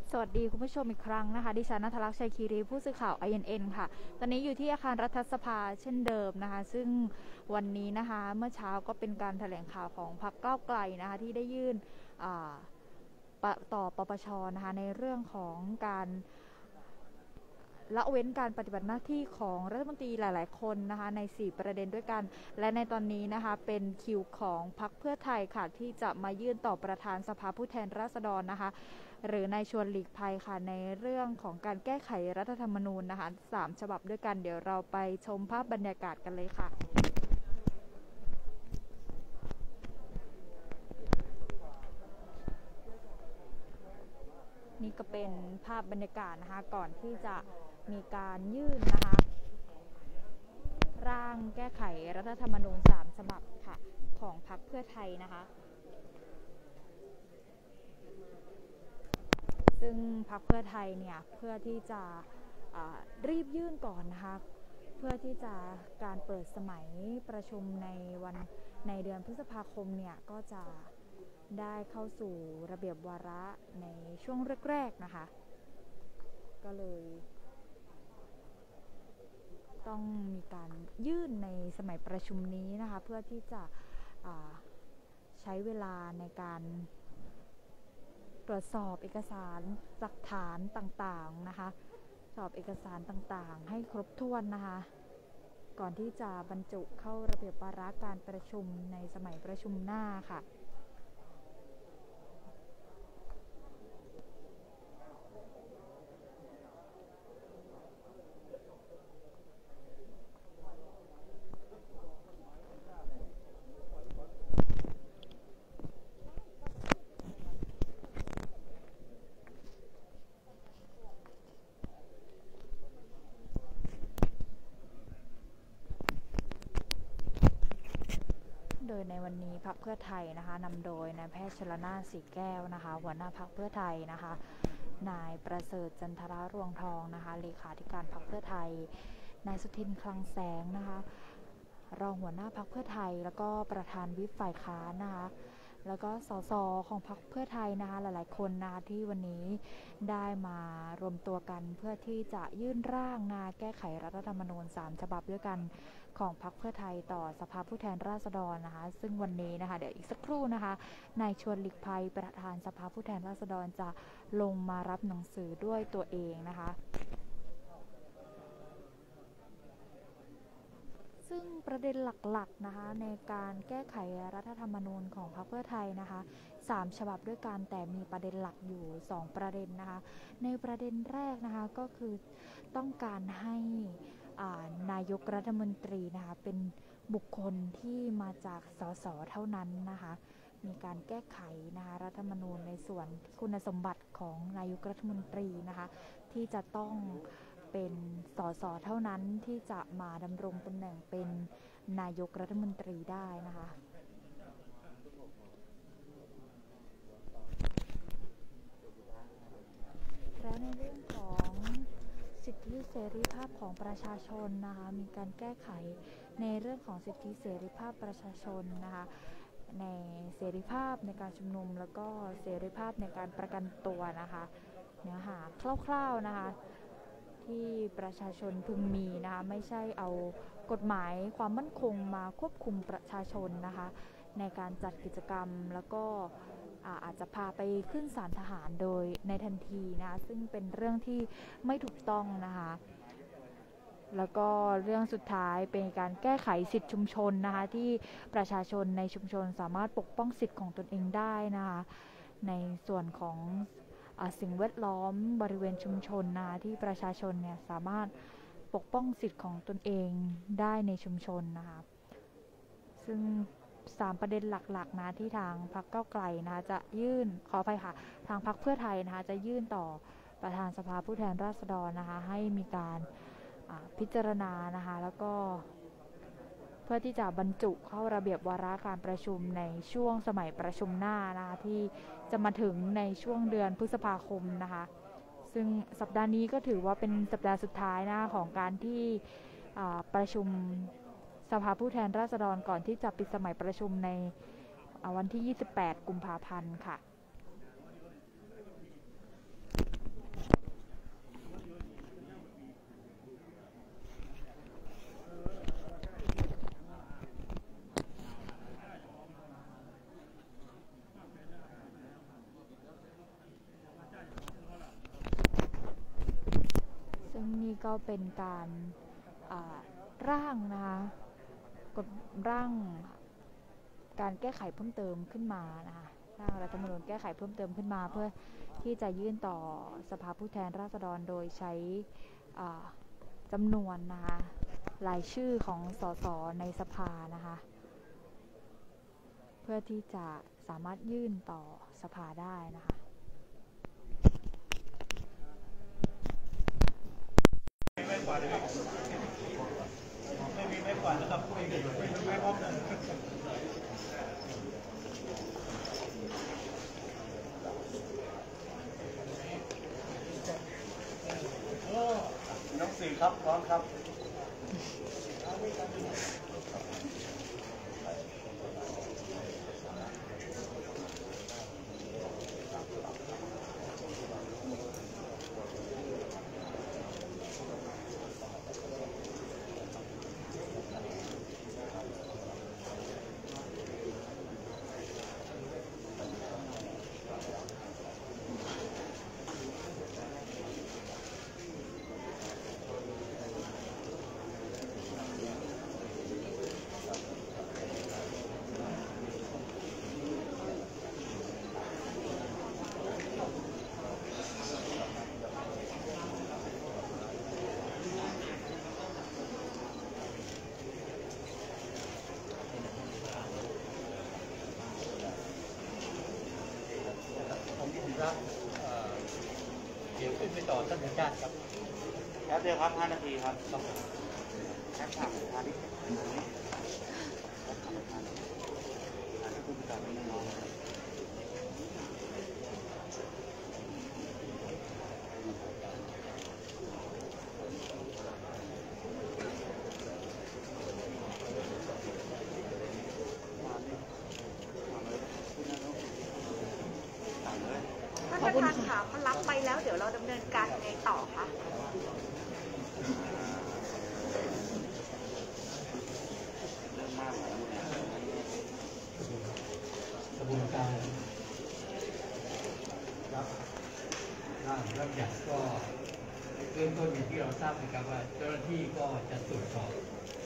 สวัสดีคุณผู้ชมอีกครั้งนะคะดิฉันณัฐลักษณ์ชัยคีรีผู้สื่อข่าว INN ค่ะตอนนี้อยู่ที่อาคารรัฐสภาเช่นเดิมนะคะซึ่งวันนี้นะคะเมื่อเช้าก็เป็นการแถลงข่าวของพรรคก้าวไกลนะคะที่ได้ยื่นต่อปปชนะคะในเรื่องของการละเว้นการปฏิบัติหน้าที่ของรัฐมนตรีหลายๆคนนะคะใน4ประเด็นด้วยกันและในตอนนี้นะคะเป็นคิวของพรรคเพื่อไทยค่ะที่จะมายื่นต่อประธานสภาผู้แทนราษฎรนะคะหรือนายชวนหลีกภัยค่ะในเรื่องของการแก้ไขรัฐธรรมนูญนะคะ3ฉบับด้วยกันเดี๋ยวเราไปชมภาพบรรยากาศกันเลยค่ะนี่ก็เป็นภาพบรรยากาศนะคะก่อนที่จะมีการยื่นนะคะร่างแก้ไขรัฐธรรมนูญ3ฉบับค่ะของพรรคเพื่อไทยนะคะซึ่งพรรคเพื่อไทยเนี่ยเพื่อที่จะรีบยื่นก่อนนะคะเพื่อที่จะการเปิดสมัยประชุมในเดือนพฤษภาคมเนี่ยก็จะได้เข้าสู่ระเบียบวาระในช่วงแรกๆนะคะก็เลยต้องมีการยื่นในสมัยประชุมนี้นะคะเพื่อที่จะใช้เวลาในการตรวจสอบเอกสารหลักฐานต่างๆนะคะสอบเอกสารต่างๆให้ครบถ้วนนะคะก่อนที่จะบรรจุเข้าระเบียบวาระการประชุมในสมัยประชุมหน้าค่ะโดยในวันนี้พรรคเพื่อไทยนะคะนำโดยนายแพทย์ชลน่าน สีแก้วนะคะหัวหน้าพรรคเพื่อไทยนะคะนายประเสริฐจันทรรวงทองนะคะเลขาธิการพรรคเพื่อไทยนายสุทินคลังแสงนะคะรองหัวหน้าพรรคเพื่อไทยแล้วก็ประธานวิปฝ่ายค้านนะคะแล้วก็สสของพรรคเพื่อไทยนะคะหลายๆคนนะคะที่วันนี้ได้มารวมตัวกันเพื่อที่จะยื่นร่างแก้ไขรัฐธรรมนูญ3ฉบับด้วยกันของพรรคเพื่อไทยต่อสภาผู้แทนราษฎรนะคะซึ่งวันนี้นะคะเดี๋ยวอีกสักครู่นะคะนายชวนหลีกภัยประธานสภาผู้แทนราษฎรจะลงมารับหนังสือด้วยตัวเองนะคะซึ่งประเด็นหลักๆนะคะในการแก้ไขรัฐธรรมนูญของพรรคเพื่อไทยนะคะ3ฉบับด้วยกันแต่มีประเด็นหลักอยู่2ประเด็นนะคะในประเด็นแรกนะคะก็คือต้องการให้นายกรัฐมนตรีนะคะเป็นบุคคลที่มาจากสสเท่านั้นนะคะมีการแก้ไขนะคะรัฐธรรมนูญในส่วนคุณสมบัติของนายกรัฐมนตรีนะคะที่จะต้องเป็นสสเท่านั้นที่จะมาดำรงตำแหน่งเป็นนายกรัฐมนตรีได้นะคะและในเรื่องของสิทธิเสรีภาพของประชาชนนะคะมีการแก้ไขในเรื่องของสิทธิเสรีภาพประชาชนนะคะในเสรีภาพในการชุมนุมแล้วก็เสรีภาพในการประกันตัวนะคะเนื้อหาคร่าวๆนะคะที่ประชาชนพึงมีนะคะไม่ใช่เอากฎหมายความมั่นคงมาควบคุมประชาชนนะคะในการจัดกิจกรรมแล้วก็อาจจะพาไปขึ้นศาลทหารโดยในทันทีนะคะซึ่งเป็นเรื่องที่ไม่ถูกต้องนะคะแล้วก็เรื่องสุดท้ายเป็นการแก้ไขสิทธิชุมชนนะคะที่ประชาชนในชุมชนสามารถปกป้องสิทธิของตนเองได้นะคะในส่วนของสิ่งแวดล้อมบริเวณชุมชนนะคะที่ประชาชนเนี่ยสามารถปกป้องสิทธิของตนเองได้ในชุมชนนะคะซึ่ง3ประเด็นหลักๆนะที่ทางพรรคก้าวไกลนะคะจะยื่นขอไปค่ะทางพรรคเพื่อไทยนะคะจะยื่นต่อประธานสภาผู้แทนราษฎรนะคะให้มีการพิจารณานะคะแล้วก็เพื่อที่จะบรรจุเข้าระเบียบวาระการประชุมในช่วงสมัยประชุมหน้านะคะที่จะมาถึงในช่วงเดือนพฤษภาคมนะคะซึ่งสัปดาห์นี้ก็ถือว่าเป็นสัปดาห์สุดท้ายนะของการที่ประชุมสภาผู้แทนราษฎรก่อนที่จะปิดสมัยประชุมในวันที่28 กุมภาพันธ์ค่ะก็เป็นการร่างนะคะกฎร่างการแก้ไขเพิ่มเติมขึ้นมานะคะร่างรัฐธรรมนูญแก้ไขเพิ่มเติมขึ้นมาเพื่อที่จะยื่นต่อสภาผู้แทนราษฎรโดยใช้จำนวนนะคะรายชื่อของสสในสภานะคะเพื่อที่จะสามารถยื่นต่อสภาได้นะคะไม่กวาดเลยไม่มีไม่กวาดนะครับไม่พร้อมกันน้องสี่ครับพร้อมครับเดี๋ยวขึ้นไปต่อท่านผู้การครับแป๊บเดียวครับ5 นาทีครับแป๊บ3 นาทีท่านประธานค่ะเขารับไปแล้วเดี๋ยวเราดำเนินการยังไงต่อคะกระบวนการรับร่างรับยัดก็เริ่มต้นอย่างที่เราทราบนะครับว่าเจ้าหน้าที่ก็จะตรวจสอบ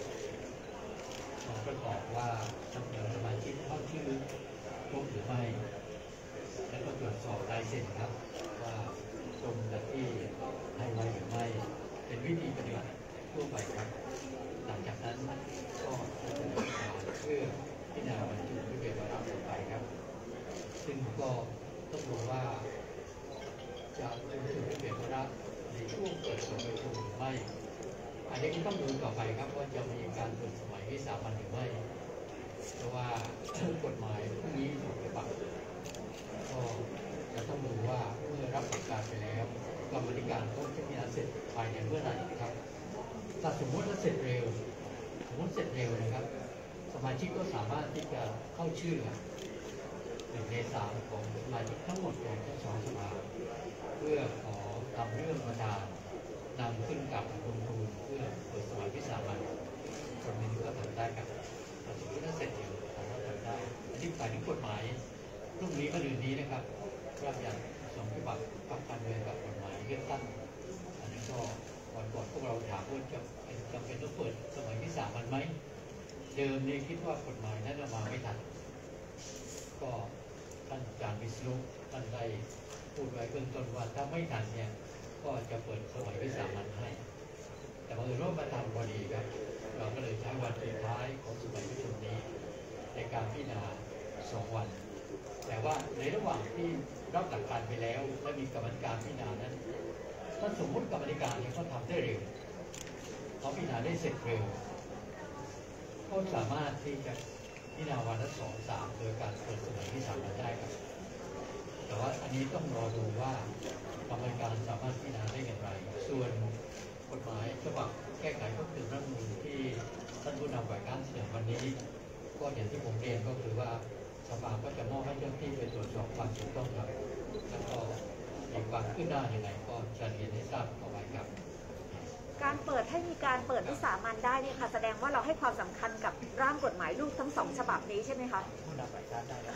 ประกอบว่าจำนวนสมาชิกเข้าชื่อครบหรือไม่แล้วก็ตรวจสอบลายเซ็นครับว่าตรงกับที่ให้ไว้หรือไม่เป็นวิธีปฏิบัติทั่วไปครับหลังจากนั้นก็จะดำเนินการเพื่อพิจารณาบรรจุที่เป็นวาระต่อไปครับซึ่งก็ต้องดูว่าจะบรรจุที่เป็นวาระในช่วงเปิดประชุมหรือไม่อันนี้ก็ต้องดูต่อไปครับว่าจะมีการเปิดสมัยวิสามัญหรือไม่เพราะว่ากฎหมายพวกนี้ถูกปฏิบัติก็จะต้องดูว่าเมื่อรับหลักการไปแล้วกรรมการต้องพิจารณาเสร็จภายในเมื่อไหร่ครับถ้าสมมติว่าเสร็จเร็วนะครับสมาชิกก็สามารถที่จะเข้าชื่อ1 ใน 3ของสมาชิกทั้งหมดของทั้ง2 สภาเพื่อขอทำเรื่องประธานนำขึ้นกับลงทุนเพื่อเปิดสมัยวิสามัญคนหนึ่งก็ทำได้ครับถ้าสมมติว่าเสร็จเร็วผมว่าทำได้อันนี้ฝ่ายที่กฎหมายพรุ่งนี้มะรืนนี้นะครับรับอย่าง2 ฉบับปรับการเมืองกับกฎหมายเลือกตั้งอันนี้ก็ก่อนพวกเราถามว่าจะจำเป็นต้องเปิดสมัยวิสามัญไหมเดิมนี่คิดว่ากฎหมายนั้นมาไม่ทันก็ท่านอาจารย์วิษณุท่านได้พูดไว้เบื้องต้นว่าถ้าไม่ทันเนี่ยก็จะเปิดสมัยวิสามัญให้แต่บังเอิญว่ามาทำพอดีครับเราก็เลยใช้วันสุดท้ายของสมัยประชุมนี้ในการพิจารณา2 วันแต่ว่าในระหว่างที่รับหลักการไปแล้วและมีกรรมการพิจารณานั้นถ้าสมมติกรรมการเนี่ยเขาทำได้เร็วเขาพิจารณาได้เสร็จเร็วก็สามารถที่จะพิจารณาวันละ2 3โดยการเปิดสมัยวิสามัญได้ครับแต่ว่าอันนี้ต้องรอดูว่ากรรมการสามารถพิจารณาได้อย่างไรส่วนกฎหมายฉบับแก้ไขเพิ่มเติมรัฐธรรมนูญที่ท่านผู้นำฝ่ายค้านเสนอวันนี้ก็อย่างที่ผมเรียนก็คือว่าสภาก็จะมอบให้เจ้าหน้าที่ไปตรวจสอบความถูกต้องครับแล้วก็มีความคืบหน้าอย่างไรก็จะเรียนให้ทราบต่อไปครับการเปิดให้มีการเปิดวิสามัญได้เนี่ยค่ะแสดงว่าเราให้ความสำคัญกับร่างกฎหมายลูกทั้ง2 ฉบับนี้ใช่ไหมคะผู้นำฝ่ายค้านได้ครับ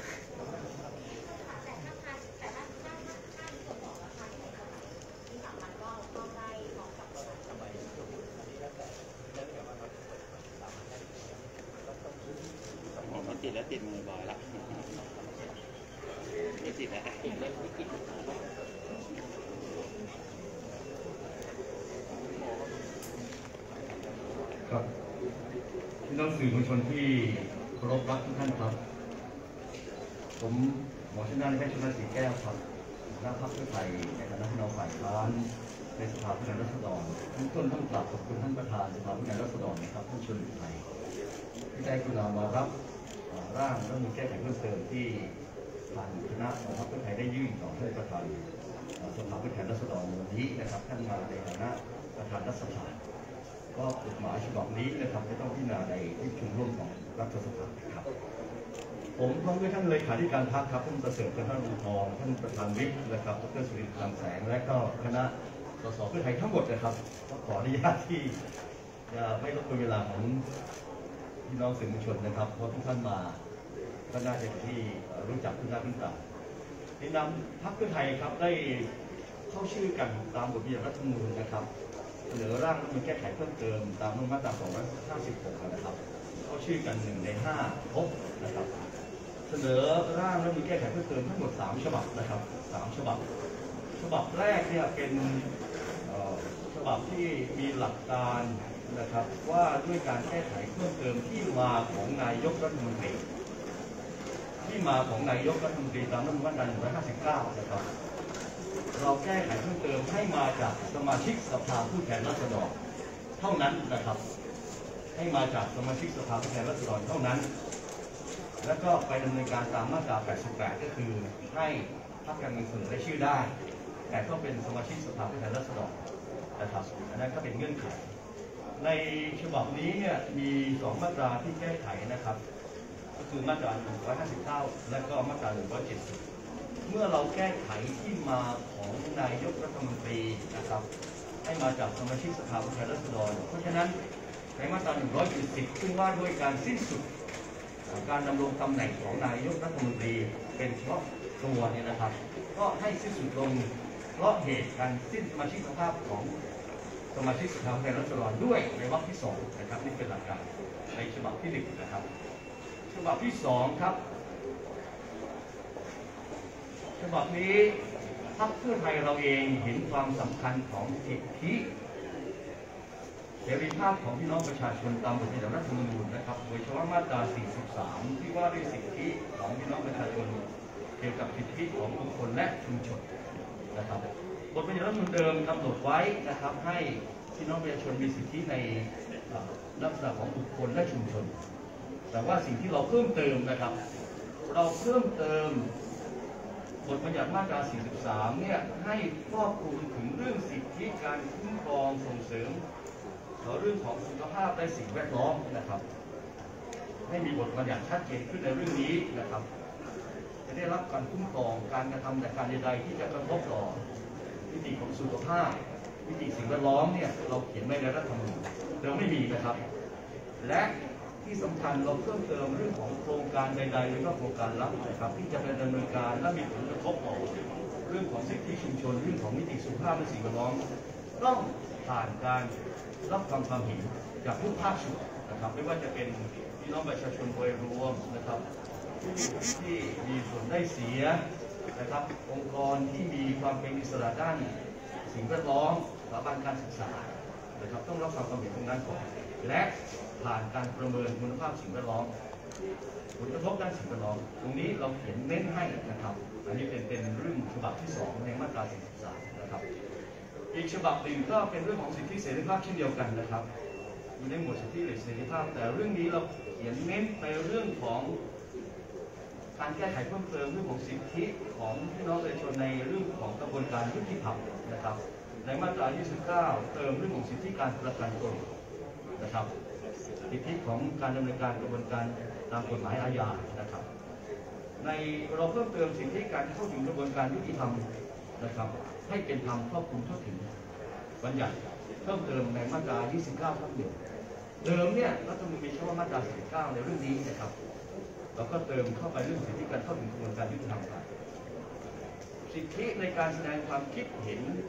แล้วติดมือบอยละไม่ติดแล้วติดเล่นไม่ติดครับพี่น้องสื่อมวลชนที่เคารพรักทุกท่านครับผมหมอชนาธิเพชรชลศรีแก้วครับหัวหน้าพรรคเพื่อไทยในฐานะผู้นำฝ่ายค้านในสภาผู้แทนราษฎรทั้งต้นต้องกราบขอบคุณท่านประธานสภาผู้แทนราษฎรนะครับท่านชวนหลีกภัยที่ได้กรุณามารับร่างรัฐธรรมนูญแก้ไขเพิ่มเติมที่ทางคณะของพรรคเพื่อไทยได้ยื่นต่อท่านประธานสภาผู้แทนราษฎรในวันนี้นะครับท่านมาในฐานะประธานรัฐสภาก็กฎหมายฉบับนี้นะครับจะต้องพิจารณาในที่ประชุมร่วมของรัฐสภาครับผมพร้อมด้วยท่านเลขาธิการพรรคครับท่านประเสริฐท่านอุทองท่านประธานวิปนะครับดรสุรินทร์คลังแสงและก็คณะสสเพื่อไทยทั้งหมดนะครับก็ขออนุญาตที่จะไม่รบกวนเวลาของพี่น้องสื่อมวลชนนะครับเพราะทุกท่านมาก็น่าจะที่รู้จักคุณหน้าคุณตาในนามพรรคเพื่อไทยครับได้เข้าชื่อกันตามบทบัญญัติรัฐธรรมนูญนะครับเสนอร่างรัฐธรรมนูญแก้ไขเพิ่มเติมตามมาตรา256นะครับเข้าชื่อกัน1 ใน 5ครบนะครับเสนอร่างรัฐธรรมนูญแก้ไขเพิ่มเติมทั้งหมด3ฉบับนะครับ3ฉบับฉบับแรกเนี่ยเป็นฉบับที่มีหลักการนะครับว่าด้วยการแก้ไขเพิ่มเติมที่มาของนายกรัฐมนตรีที่มาของนายกรัฐมนตรีตามรัฐธรรมนูญมาตรา159นะครับเราแก้ไขเพิ่มเติมให้มาจากสมาชิกสภาผู้แทนราษฎรเท่านั้นนะครับให้มาจากสมาชิกสภาผู้แทนราษฎรเท่านั้นแล้วก็ไปดำเนินการตามมาตรา88ก็คือให้พรรคการเมืองเสนอรายชื่อได้แต่ต้องเป็นสมาชิกสภาผู้แทนราษฎรนะครับอันนั้นก็เป็นเงื่อนไขในฉบับนี้เนี่ยมี2มาตราที่แก้ไขนะครับก็คือมาตรา159และก็มาตรา170เมื่อเราแก้ไขที่มาของนายกรัฐมนตรีนะครับให้มาจากสมาชิกสภาผู้แทนราษฎรเพราะฉะนั้นในมาตรา170ซึ่งว่าด้วยการสิ้นสุดการดำรงตำแหน่งของนายกรัฐมนตรีเป็นเฉพาะตัวเนี่ยนะครับก็ให้สิ้นสุดลงเพราะเหตุการสิ้นสมาชิกภาพของสมาชิกสภาผู้แทนราษฎรด้วยในวรรคที่2นะครับนี่เป็นหลักการในฉบับที่1นะครับฉบับที่2ครับฉบับนี้พรรคเพื่อไทยเราเองเห็นความสำคัญของสิทธิเสรีภาพของพี่น้องประชาชนตามบทบัญญัติรัฐธรรมนูญนะครับโดยเฉพาะมาตรา43ที่ว่าด้วยสิทธิของพี่น้องประชาชนเกี่ยวกับสิทธิของบุคคลและชุมชนนะครับบทบัญญัติรัฐธรรมนูญเดิมกำหนดไว้นะครับให้พี่น้องประชาชนมีสิทธิในลักษณะของบุคคลและชุมชนแต่ว่าสิ่งที่เราเพิ่มเติมนะครับเราเพิ่มเติมบทบัญญัติมาตรา43เนี่ยให้ครอบคลุมถึงเรื่องสิทธิการคุ้มครองส่งเสริมเรื่องของสุขภาพและสิ่งแวดล้อมนะครับให้มีบทบัญญัติชัดเจนขึ้นในเรื่องนี้นะครับจะได้รับการคุ้มครองการกระทำแต่การใดๆที่จะกระทบต่อมิติของสุขภาพมิติสิ่งแวดล้อมเนี่ยเราเขียนไว้ในรัฐธรรมนูญเดิมไม่มีนะครับและที่สำคัญเราเพิ่มเติมเรื่องของโครงการใดๆหรือว่าโครงการลับนะครับที่จะเป็นดำเนินการและมีผลกระทบต่อเรื่องของสิทธิชุมชนเรื่องของมิติสุขภาพและสิ่งแวดล้อมต้องผ่านการรับฟังความเห็นจากทุกภาคส่วนนะครับไม่ว่าจะเป็นพี่น้องประชาชนโดยรวมนะครับที่มีส่วนได้เสียนะครับองค์กรที่มีความเป็นอิสระด้านสิ่งแวดล้อมสถาบันการศึกษานะครับต้องรับฟังความเห็นตรงนั้นก่อนและผ่านการประเมินคุณภาพสิ่งแวดล้อมผลกระทบด้านสิ่งแวดล้อมตรงนี้เราเขียนเน้นให้นะครับอันนี้เป็นเรื่องฉบับที่2ในมาตรา43นะครับอีกฉบับหนึ่งก็เป็นเรื่องของสิทธิเสรีภาพเช่นเดียวกันนะครับอยู่ในหมวดสิทธิเสรีภาพแต่เรื่องนี้เราเขียนเน้นไปเรื่องของการแก้ไขเพิ่มเติมเรื่องของสิทธิของพี่น้องประชาชนในเรื่องของกระบวนการยุติธรรมนะครับในมาตรา29เติมเรื่องของสิทธิการประกันตนนะครับสิทธิของการดำเนินการกระบวนการตามกฎหมายอาญานะครับในเราเพิ่มเติมสิทธิการเข้าถึงกระบวนการยุติธรรมนะครับให้เป็นธรรมครอบคลุมทั่วถึงบัญญัติเพิ่มเติมในมาตรา29ทับ1เดิมเนี่ยรัฐธรรมนูญมีเฉพาะมาตรา49ในเรื่องนี้นะครับเราก็เติมเข้าไปเรื่องสิทธิการเข้าถึงกระบวนการยุติธรรมสิทธิในการแสดงความคิดเห็น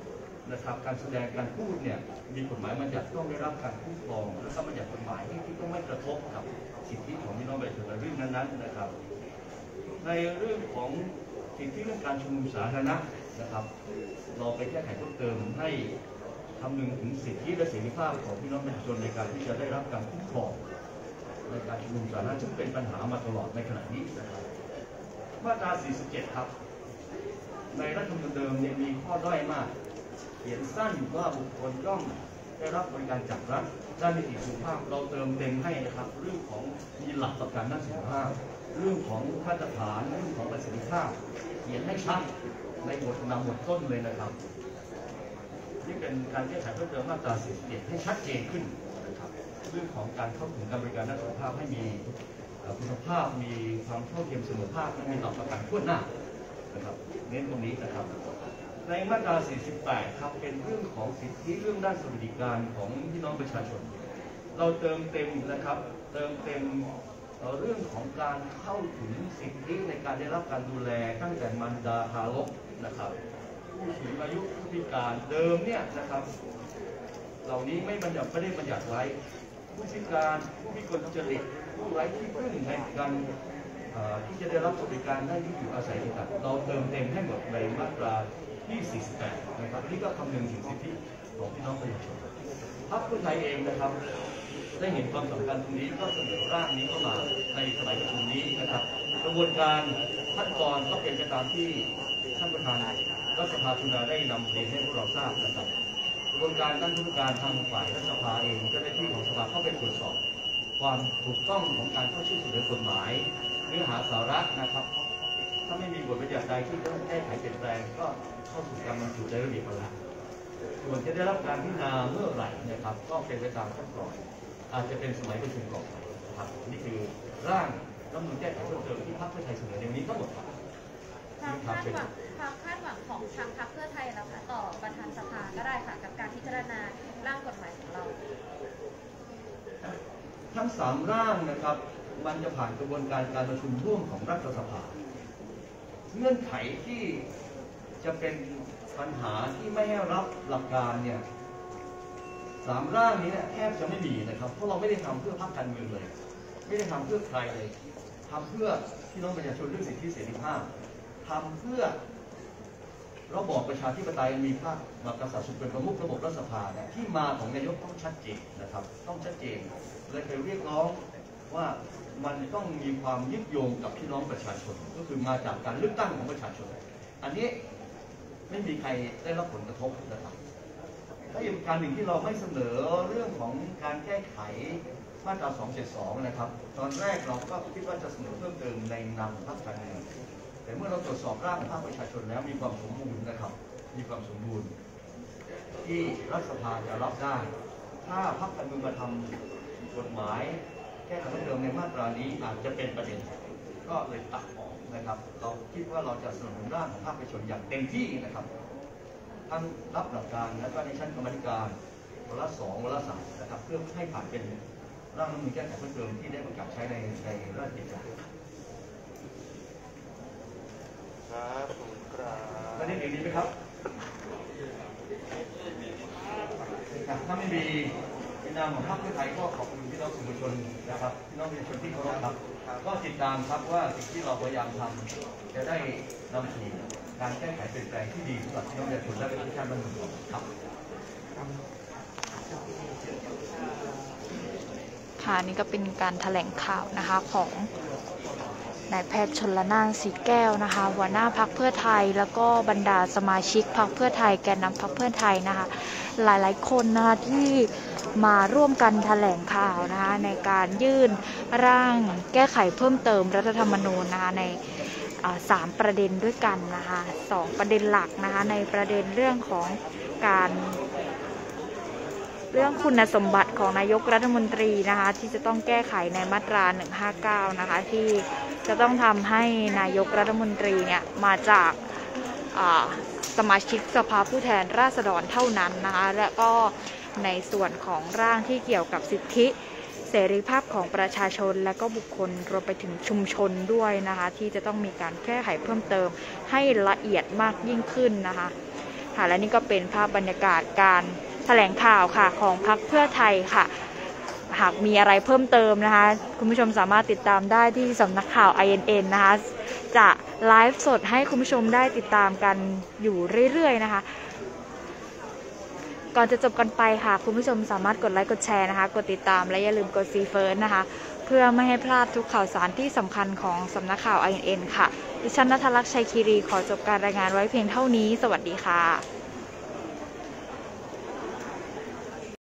นะครับการแสดงการพูดเนี่ยมีกฎหมายบัญญัติต้องได้รับการคุ้มครองและก็บัญญัติกฎหมายที่ต้องไม่กระทบกับสิทธิของพี่น้องประชาชนในเรื่องนั้นๆนะครับในเรื่องของสิทธิเรื่องการชุมนุมสาธารณะนะครับเราไปแก้ไขเพิ่มเติมให้คำนึงถึงสิทธิและเสรีภาพของพี่น้องประชาชนในการที่จะได้รับการคุ้มครองในการชุมนุมสาธารณะซึ่งเป็นปัญหามาตลอดในขณะนี้นะครับมาตรา 47 ครับในรัฐธรรมนูญเดิมเนี่ยมีข้อด้อยมากเขียนสั้นว่าบุคคลย่อมได้รับบริการจากรัฐด้านนิติสุขภาพเราเติมเต็มให้นะครับเรื่องของมีหลักประกันด้านสุขภาพเรื่องของมาตรฐานเรื่องของประสิทธิภาพเขียนให้ชัดในบทนำบทต้นเลยนะครับนี่เป็นการแก้ไขเพิ่มเติมมาตรา 47 ให้ชัดเจนขึ้นนะครับเรื่องของการเข้าถึงการบริการด้านสุขภาพให้มีคุณภาพมีความเท่าเทียมเสมอภาคและมีหลักประกันทั่วหน้านะครับเน้นตรงนี้นะครับในมาตรา 48 ครับเป็นเรื่องของสิทธิเรื่องด้านสวัสดิการของพี่น้องประชาชนเราเติมเต็มนะครับเติมเต็มเรื่องของการเข้าถึงสิทธิในการได้รับการดูแลตั้งแต่มารดาทารกนะครับผู้สูงอายุผู้พิการเดิมเนี่ยนะครับเหล่านี้ไม่ได้บัญญัติไว้ผู้พิการผู้พิกลทุจริตผู้ไร้ที่พึ่งในการที่จะได้รับสวัสดิการได้ที่อยู่อาศัยต่างๆเราเติมเต็มให้หมดในมาตราที่ 48 นะครับนี่ก็คำนึงถึงสิทธิของพี่น้องประชาชนพรรคเพื่อไทยเองนะครับได้เห็นความสำคัญตรงนี้ก็เสนอร่างนี้เข้ามาในสมัยประชุมนี้นะครับกระบวนการขั้นตอนก็เป็นไปตามที่ท่านประธานรัฐสภาจุฬาได้นำเรียนให้พวกเราทราบนะครับกระบวนการด้านทุกการทางฝ่ายรัฐสภาเองเจ้าหน้าที่ของสภาเข้าไปตรวจสอบความถูกต้องของการเข้าชื่อเสนอกฎหมายเนื้อหาสาระนะครับถ้าไม่มีบทบัญญัติใดที่ต้องแก้ไขเปลี่ยนแปลงก็เข้าสู่การบรรจุในระเบียบแล้วส่วนจะได้รับการพิจารณาเมื่อไหร่นะครับก็เป็นไปตามขั้นตอนอาจจะเป็นสมัยประชุมก่อนนะครับนี่คือร่างรัฐธรรมนูญแก้ไขเพิ่มเติมที่พรรคเพื่อไทยเสนอในวันนี้ทั้งหมดครับความคาดหวังของทางพรรคเพื่อไทยแล้วค่ะต่อประธานสภาก็ได้ค่ะกับการพิจารณาร่างกฎหมายของเราทั้ง3ร่างนะครับมันจะผ่านกระบวนการประชุมร่วมของรัฐสภาเงื่อนไขที่จะเป็นปัญหาที่ไม่ให้รับหลักการเนี่ย3ร่างนี้เนี่ยแทบจะไม่มีนะครับเพราะเราไม่ได้ทำเพื่อพรรคการเมืองเลยไม่ได้ทำเพื่อใครเลยทำเพื่อพี่น้องประชาชนเรื่องสิทธิเสรีภาพทำเพื่อระบอบประชาธิปไตยมีพระมหากษัตริย์เป็นประมุขระบบรัฐสภาเนี่ยที่มาของนายกต้องชัดเจนนะครับต้องชัดเจนเลยไปเรียกร้องว่ามันต้องมีความยึดโยงกับพี่น้องประชาชนก็คือมาจากการเลือกตั้งของประชาชนอันนี้ไม่มีใครได้รับผลกระทบนะครับและอีกการหนึ่งที่เราไม่เสนอเรื่องของการแก้ไขมาตรา 272 นะครับตอนแรกเราก็คิดว่าจะเสนอเพิ่มเติมในนามพรรคการเมืองแต่เมื่อเราตรวจสอบร่างของภาคประชาชนแล้วมีความสมบูรณ์นะครับมีความสมบูรณ์ที่รัฐสภาจะรับได้ถ้าพรรคการเมืองมาทำกฎหมายแก้ไขเพิ่มเติมในมาตรานี้อาจจะเป็นประเด็นก็เลยตัดออกนะครับเราคิดว่าเราจะสนับสนุนร่างของภาคประชาชนอย่างเต็มที่นะครับทั้งรับหลักการและก็ในชั้นกรรมธิการวาระ 2 วาระ 3นะครับเพื่อให้ผ่านเป็นร่างรัฐธรรมนูญแก้ไขเพิ่มเติมที่ได้ประกาศใช้ในราชกิจจาครับผมครับประเด็นอื่นมีไหมครับถ้าไม่มีในนามของพรรคเพื่อไทยก็ขอบคุณพี่น้องสื่อมวลชนนะครับพี่น้องประชาชนที่เคารพครับก็ติดตามครับว่าสิ่งที่เราพยายามทำจะได้นำสู่การแก้ไขเปลี่ยนแปลงที่ดีสำหรับพี่น้องประชาชนและประชาชนบ้านเมืองครับค่ะนี่ก็เป็นการแถลงข่าวนะคะของนายแพทย์ชลน่านสีแก้วนะคะหัวหน้าพรรคเพื่อไทยแล้วก็บรรดาสมาชิกพรรคเพื่อไทยแกนนำพรรคเพื่อไทยนะคะหลายๆคนนะคะที่มาร่วมกันแถลงข่าวนะคะในการยื่นร่างแก้ไขเพิ่มเติมรัฐธรรมนูญนะคะใน3 ประเด็นด้วยกันนะคะ2 ประเด็นหลักนะคะในประเด็นเรื่องของเรื่องคุณสมบัติของนายกรัฐมนตรีนะคะที่จะต้องแก้ไขในมาตรา 159 นะคะที่จะต้องทำให้นายกรัฐมนตรีเนี่ยมาจากสมาชิกสภาผู้แทนราษฎรเท่านั้นนะคะและก็ในส่วนของร่างที่เกี่ยวกับสิทธิเสรีภาพของประชาชนและก็บุคคลรวมไปถึงชุมชนด้วยนะคะที่จะต้องมีการแก้ไขเพิ่มเติมให้ละเอียดมากยิ่งขึ้นนะคะค่ะและนี่ก็เป็นภาพบรรยากาศการแถลงข่าวค่ะของพรรคเพื่อไทยค่ะหากมีอะไรเพิ่มเติมนะคะคุณผู้ชมสามารถติดตามได้ที่สำนักข่าว INN นะคะจะไลฟ์สดให้คุณผู้ชมได้ติดตามกันอยู่เรื่อยๆนะคะก่อนจะจบกันไปค่ะคุณผู้ชมสามารถกดไลค์กดแชร์นะคะกดติดตามและอย่าลืมกดซีเฟิร์สนะคะเพื่อไม่ให้พลาดทุกข่าวสารที่สำคัญของสำนักข่าว INN ค่ะดิฉันณัฐลักษณ์ชัยคีรีขอจบการรายงานไว้เพียงเท่านี้สวัสดีค่ะ